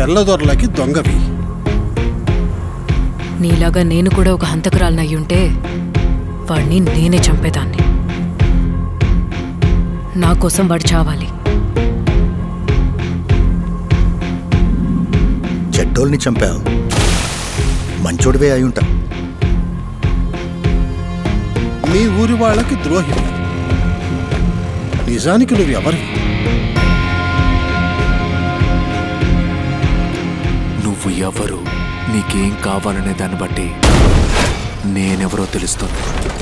తెల్లదొరలకి దొంగవి. నీలాగా నేను కూడా ఒక హంతకురాలనయ్యుంటే వాడిని నేనే చంపేదాన్ని. నా కోసం వాడు చావాలి. చెడ్డోల్ని చంపావు, మంచోడివే అయ్యుంటా. మీ ఊరి వాళ్ళకి ద్రోహి. నిజానికి నువ్వు ఎవరివి? నువ్వు ఎవరు, నీకేం కావాలనే దాన్ని బట్టి నేనెవరో తెలుస్తుంది.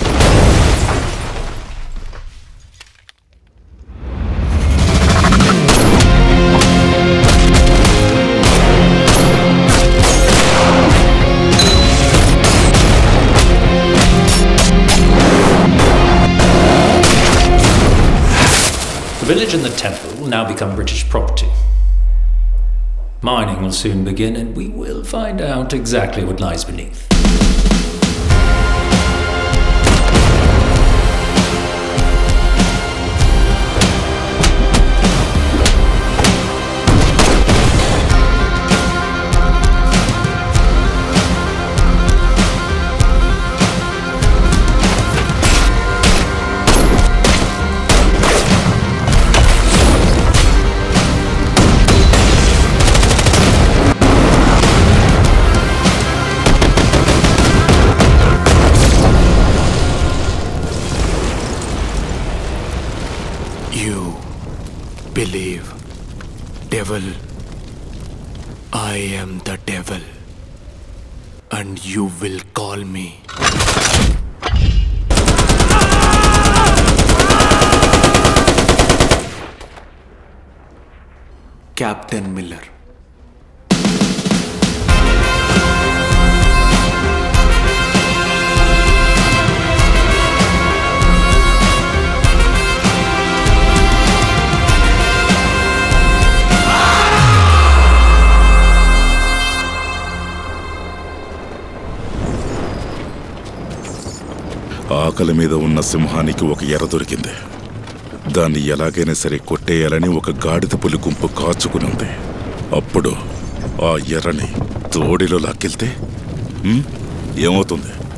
The village and the temple will now become British property. Mining will soon begin and we will find out exactly what lies beneath. Believe, devil, I am the devil, and you will call me. Captain Miller. ఆకలి మీద ఉన్న సింహానికి ఒక ఎర దొరికింది. దాన్ని ఎలాగైనా సరే కొట్టేయాలని ఒక గాడిద పులి గుంపు కాచుకుని ఉంది. అప్పుడు ఆ ఎర్రని తోడిలో లాక్కెళ్తే ఏమవుతుంది?